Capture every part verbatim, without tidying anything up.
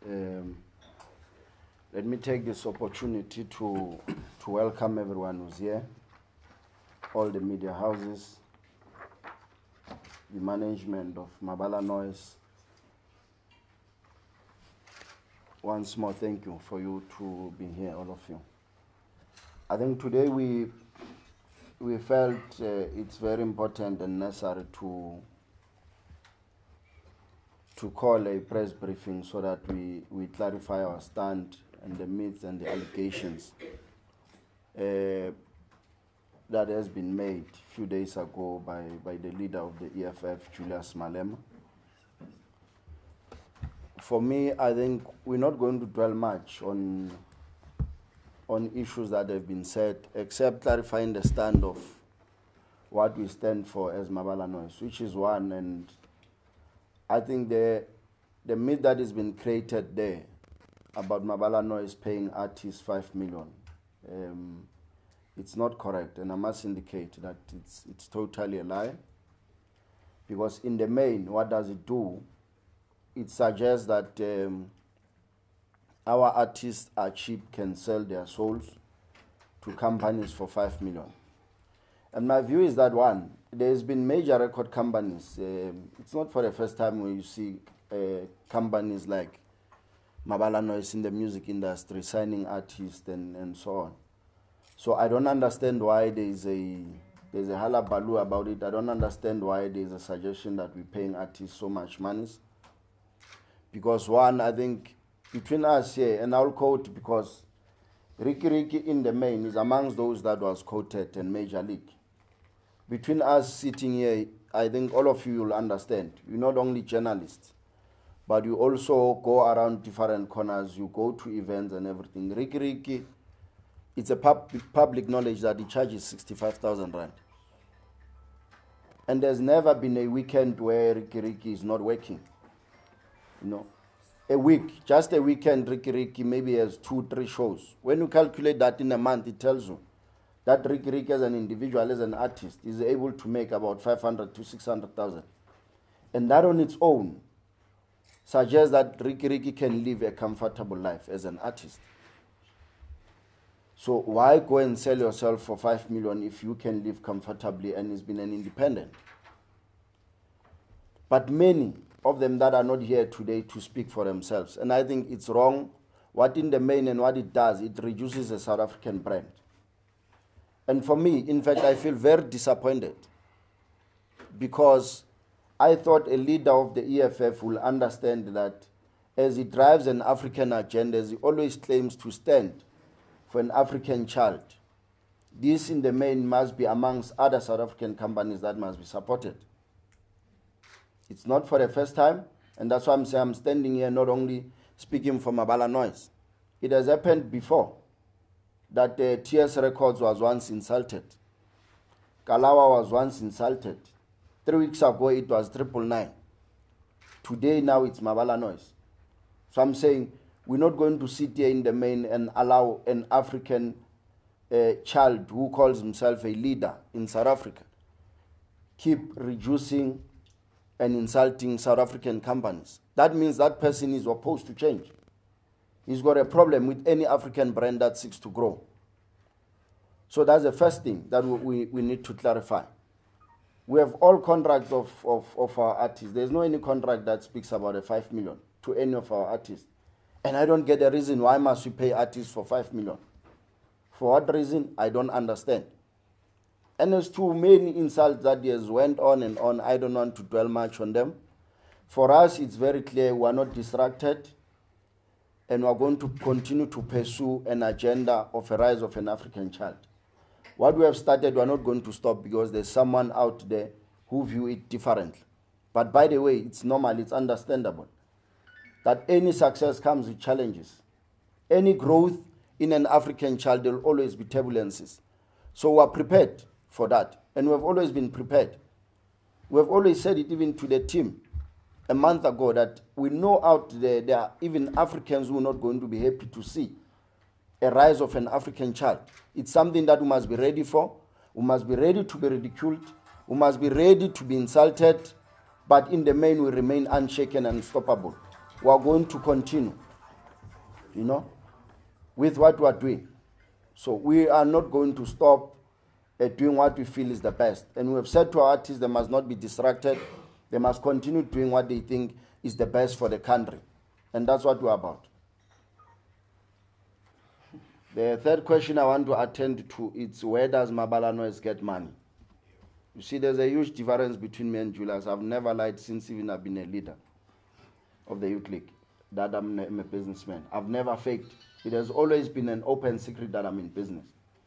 Um, let me take this opportunity to, to welcome everyone who's here, all the media houses, the management of Mabala Noise. Once more, thank you for you to be here, all of you. I think today we, we felt uh, it's very important and necessary to to call a press briefing so that we, we clarify our stand and the myths and the allegations uh, that has been made a few days ago by, by the leader of the E F F, Julius Malema. For me, I think we're not going to dwell much on, on issues that have been said, except clarifying the stand of what we stand for as Mabala Noise, which is one, and I think the, the myth that has been created there about Mabala Noise paying artists five million, um, it's not correct, and I must indicate that it's, it's totally a lie. Because in the main, what does it do? It suggests that um, our artists are cheap, can sell their souls to companies for five million. And my view is that, one, there's been major record companies. Um, it's not for the first time when you see uh, companies like Mabala Noise in the music industry signing artists and, and so on. So I don't understand why there's a there's a hullabaloo about it. I don't understand why there's a suggestion that we're paying artists so much money. Because, one, I think between us here, and I'll quote because Ricky Ricky in the main is amongst those that was quoted in Major League. Between us sitting here, I think all of you will understand. You're not only journalists, but you also go around different corners, you go to events and everything. Ricky Ricky, it's a pub public knowledge that he charges sixty-five thousand rand. And there's never been a weekend where Ricky Ricky is not working. You know, a week, just a weekend, Ricky Ricky maybe has two, three shows. When you calculate that in a month, it tells you that Ricky Ricky as an individual, as an artist, is able to make about five hundred to six hundred thousand. And that on its own suggests that Ricky Ricky can live a comfortable life as an artist. So why go and sell yourself for five million if you can live comfortably and it's been an independent? But many of them that are not here today to speak for themselves. And I think it's wrong. What in the main and what it does, it reduces a South African brand. And for me, in fact, I feel very disappointed because I thought a leader of the E F F will understand that as he drives an African agenda, as he always claims to stand for an African child, this in the main must be amongst other South African companies that must be supported. It's not for the first time, and that's why I'm saying I'm standing here not only speaking for Mabala Noise. It has happened before that uh, T S Records was once insulted. Kalawa was once insulted. Three weeks ago, it was Triple Nine. Today, now, it's Mabala Noise. So I'm saying we're not going to sit here in the main and allow an African uh, child who calls himself a leader in South Africa keep reducing and insulting South African companies. That means that person is opposed to change. He's got a problem with any African brand that seeks to grow. So that's the first thing that we, we need to clarify. We have all contracts of, of, of our artists. There's no any contract that speaks about a five million to any of our artists. And I don't get a reason why must we pay artists for five million. For what reason? I don't understand. And there's too many insults that just went on and on. I don't want to dwell much on them. For us, it's very clear we are not distracted, and we are going to continue to pursue an agenda of a rise of an African child. What we have started, we are not going to stop because there's someone out there who view it differently. But by the way, it's normal, it's understandable that any success comes with challenges. Any growth in an African child, there will always be turbulences. So we are prepared for that, and we have always been prepared. We have always said it even to the team a month ago that we know out there there are even Africans who are not going to be happy to see a rise of an African child. It's something that we must be ready for. We must be ready to be ridiculed. We must be ready to be insulted. But in the main, we remain unshaken and unstoppable. We are going to continue. you know, with what we are doing. So we are not going to stop uh, doing what we feel is the best. And we have said to our artists they must not be distracted. They must continue doing what they think is the best for the country. And that's what we're about. The third question I want to attend to is, where does Mabala Noise get money? You see, there's a huge difference between me and Julius. I've never lied since even I've been a leader of the Youth League, that I'm a, I'm a businessman. I've never faked. It has always been an open secret that I'm in business.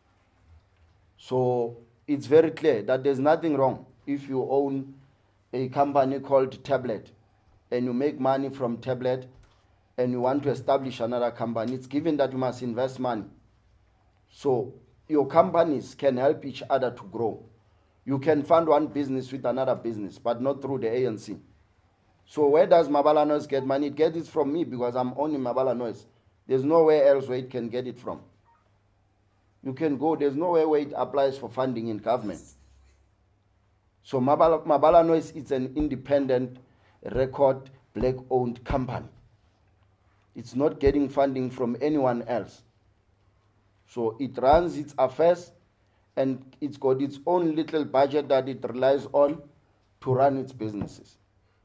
So it's very clear that there's nothing wrong if you own a company called Tablet and you make money from Tablet and you want to establish another company. It's given that you must invest money. So your companies can help each other to grow. You can fund one business with another business, but not through the A N C. So where does Mabala Noise get money? It gets it from me because I'm owning Mabala Noise. There's nowhere else where it can get it from. You can go, there's nowhere where it applies for funding in government. So Mabala, Mabala Noise is an independent, record, black-owned company. It's not getting funding from anyone else. So it runs its affairs and it's got its own little budget that it relies on to run its businesses.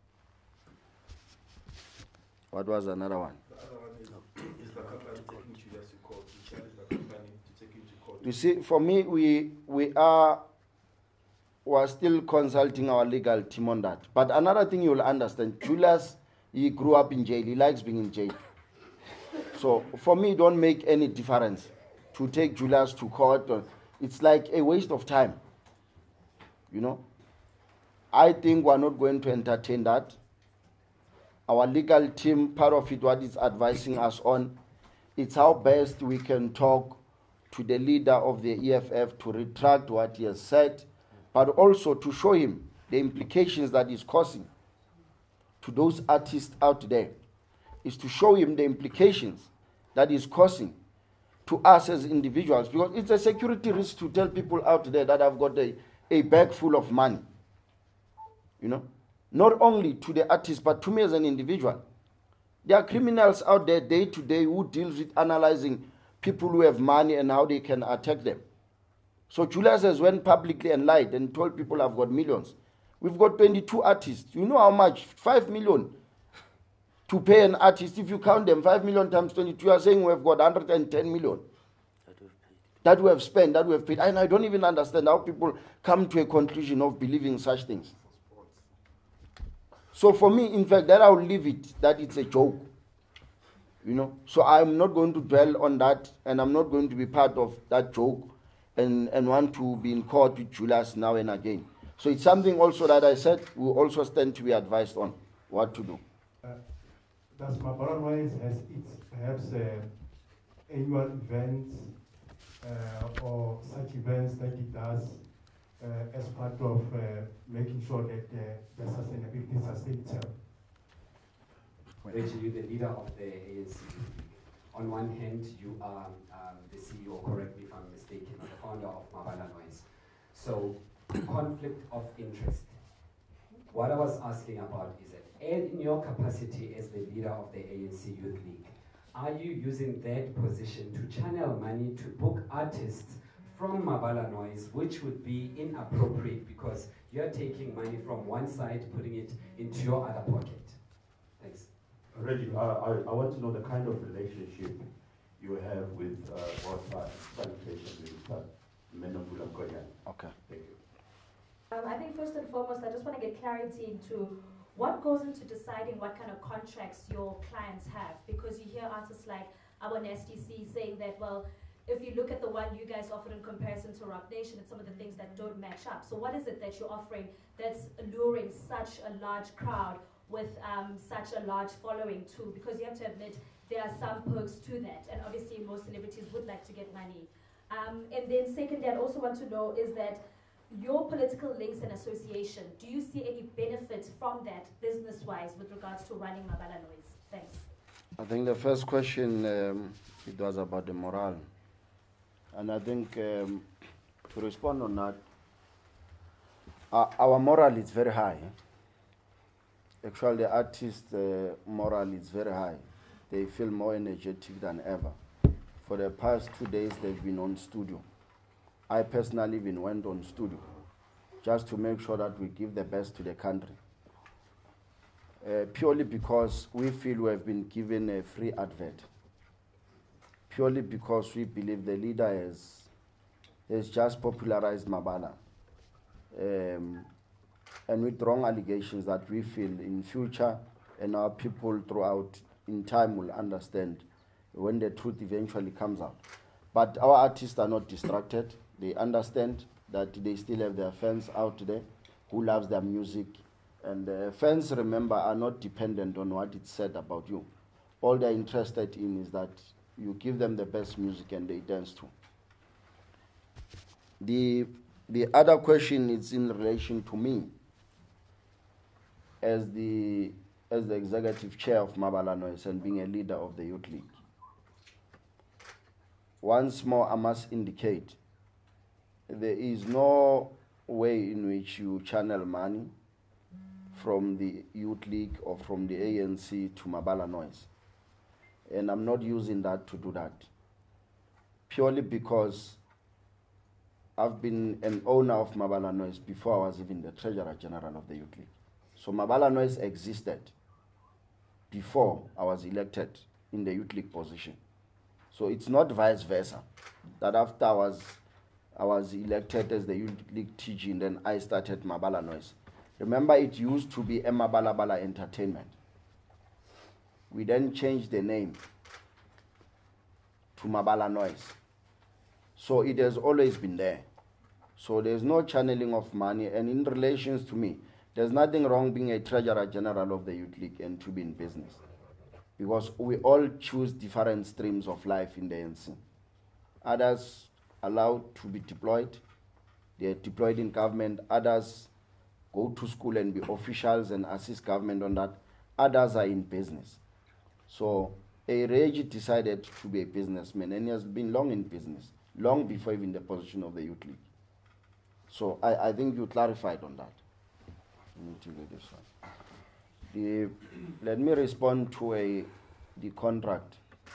What was another one? The other one is, is the company taking Julius to court? You challenge the company to take him to court? You see, for me, we, we are we are still consulting our legal team on that. But another thing you'll understand, Julius, he grew up in jail. He likes being in jail. So for me, it don't make any difference to take Julius to court. It's like a waste of time. You know? I think we're not going to entertain that. Our legal team, part of it, what it's advising us on, it's how best we can talk to the leader of the E F F to retract what he has said, but also to show him the implications that is causing to those artists out there, is to show him the implications that is causing to us as individuals, because it's a security risk to tell people out there that I've got a, a bag full of money, you know, not only to the artist, but to me as an individual. There are criminals out there day to day who deals with analyzing people who have money and how they can attack them. So Julius has went publicly and lied and told people I've got millions. We've got twenty-two artists. You know how much? Five million to pay an artist. If you count them, five million times twenty-two, you are saying we've got one hundred ten million that we have spent, that we have paid. And I don't even understand how people come to a conclusion of believing such things. So for me, in fact, that I'll leave it, that it's a joke. You know, so I'm not going to dwell on that, and I'm not going to be part of that joke and, and want to be in court with Julius now and again. So it's something also that I said we also stand to be advised on what to do. Uh, does Mabala Noise has its perhaps uh, annual events uh, or such events that it does uh, as part of uh, making sure that uh, the sustainability sustains itself? Rachel, you're the leader of the A N C. On one hand, you are um, the C E O, correct me if I'm mistaken, or the founder of Mabala Noise. So, conflict of interest. What I was asking about is that, in your capacity as the leader of the A N C Youth League, are you using that position to channel money to book artists from Mabala Noise, which would be inappropriate because you're taking money from one side, putting it into your other pocket? Thanks. Reggie, I, I, I want to know the kind of relationship you have with uh, Water Sanitation Minister, Menambula Koyan. Okay. Thank you. Um, I think first and foremost, I just want to get clarity into what goes into deciding what kind of contracts your clients have, because you hear artists like our N S D C saying that, well, if you look at the one you guys offered in comparison to Rock Nation, it's some of the things that don't match up. So what is it that you're offering that's alluring such a large crowd with um, such a large following too? Because you have to admit there are some perks to that, and obviously most celebrities would like to get money. Um, and then secondly, I'd also want to know is that your political links and association, do you see any benefit from that business-wise with regards to running Mabala Noise? Thanks. I think the first question, um, it was about the morale. And I think um, to respond on that, uh, our morale is very high. Actually, the artist uh, morale is very high. they feel more energetic than ever. For the past two days, they've been on studio. I personally even went on studio just to make sure that we give the best to the country. Uh, purely because we feel we have been given a free advert. Purely because we believe the leader has, has just popularized Mabala. Um, and with wrong allegations that we feel in future and our people throughout in time will understand when the truth eventually comes out. But our artists are not distracted. They understand that they still have their fans out there who loves their music. And uh, fans, remember, are not dependent on what it's said about you. All they're interested in is that you give them the best music and they dance to. The, the other question is in relation to me as the, as the executive chair of Mabala Noise and being a leader of the Youth League. Once more, I must indicate there is no way in which you channel money from the Youth League or from the A N C to Mabala Noise. And I'm not using that to do that. Purely because I've been an owner of Mabala Noise before I was even the Treasurer General of the Youth League. So Mabala Noise existed before I was elected in the Youth League position. So it's not vice versa, that after I was, I was elected as the Youth League T G and then I started Mabala Noise. Remember, it used to be a Mabala Bala Entertainment. We then changed the name to Mabala Noise. So it has always been there. So there's no channeling of money. And in relations to me, there's nothing wrong being a Treasurer General of the Youth League and to be in business. Because we all choose different streams of life in the N C. Others allowed to be deployed. They're deployed in government. Others go to school and be officials and assist government on that. Others are in business. So a Regi decided to be a businessman and he has been long in business, long before even the position of the Youth League. So I, I think you clarified on that. Let me do this one. The, let me respond to a, the contract.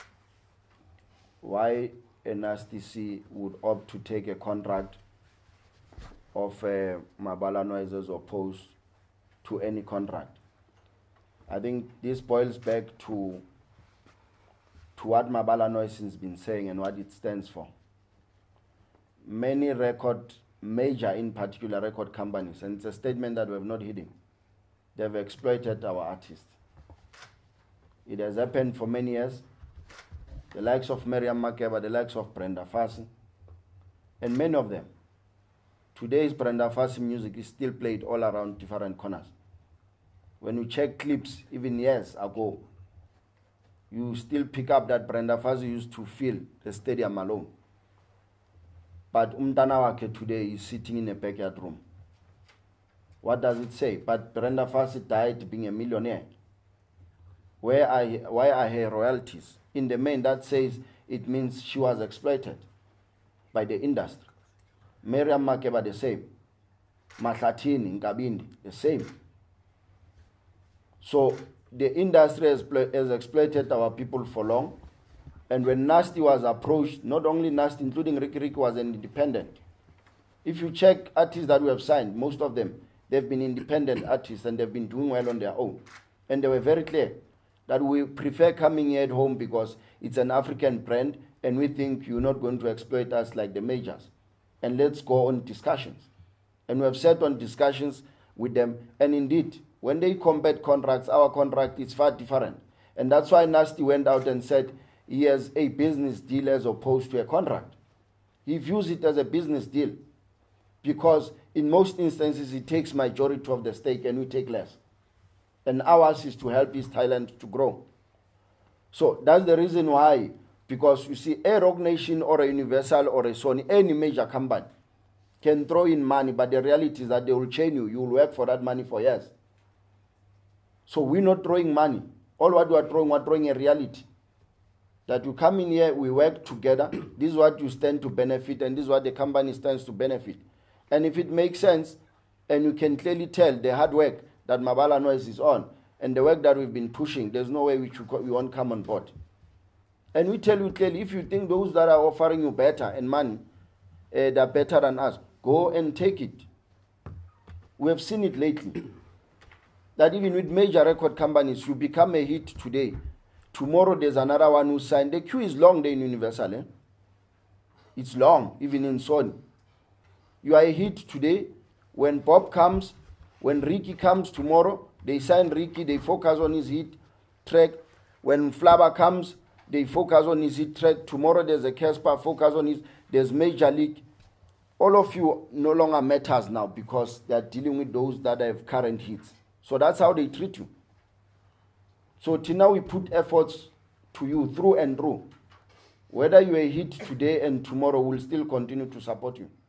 Why N S T C would opt to take a contract of uh, Mabala Noise as opposed to any contract. I think this boils back to, to what Mabala Noise has been saying and what it stands for. Many record, major in particular record companies, and it's a statement that we have not hidden, they've exploited our artists. It has happened for many years. The likes of Miriam Makeba, the likes of Brenda Fassie, and many of them. Today's Brenda Fassie music is still played all around different corners. When you check clips, even years ago, you still pick up that Brenda Fassie used to fill the stadium alone. But umntana wakhe today is sitting in a backyard room. What does it say? But Brenda Fassie died being a millionaire. Where are, why are her royalties? In the main, that says it means she was exploited by the industry. Miriam Makeba, the same. Mahlatini, Nkabindi, the same. So the industry has, has exploited our people for long. And when Nasty was approached, not only Nasty, including Ricky Ricky, was an independent. If you check artists that we have signed, most of them, they've been independent artists and they've been doing well on their own. And they were very clear that we prefer coming here at home because it's an African brand and we think you're not going to exploit us like the majors. And let's go on discussions. And we have sat on discussions with them. And indeed, when they combat contracts, our contract is far different. And that's why Nasty went out and said he has a business deal as opposed to a contract. He views it as a business deal because in most instances, he takes majority of the stake and we take less. And ours is to help East Thailand to grow. So that's the reason why, because you see, a Rock Nation or a Universal or a Sony, any major company can throw in money, but the reality is that they will chain you. You will work for that money for years. So we're not throwing money. All what we are throwing, we're throwing a reality. That you come in here, we work together. This is what you stand to benefit, and this is what the company stands to benefit. And if it makes sense, and you can clearly tell the hard work that Mabala Noise is on, and the work that we've been pushing, there's no way we, should co we won't come on board. And we tell you clearly, if you think those that are offering you better and money, uh, they're better than us, go and take it. We have seen it lately. That even with major record companies, you become a hit today. Tomorrow there's another one who signed. The queue is long there in Universal. Eh? It's long, even in Sony. You are a hit today. When Bob comes, when Ricky comes tomorrow, they sign Ricky, they focus on his hit track. When Flabber comes, they focus on his hit track. Tomorrow there's a Casper, focus on his, there's Major League. All of you no longer matters now because they are dealing with those that have current hits. So that's how they treat you. So till now we put efforts to you through and through. Whether you are a hit today and tomorrow, we'll still continue to support you.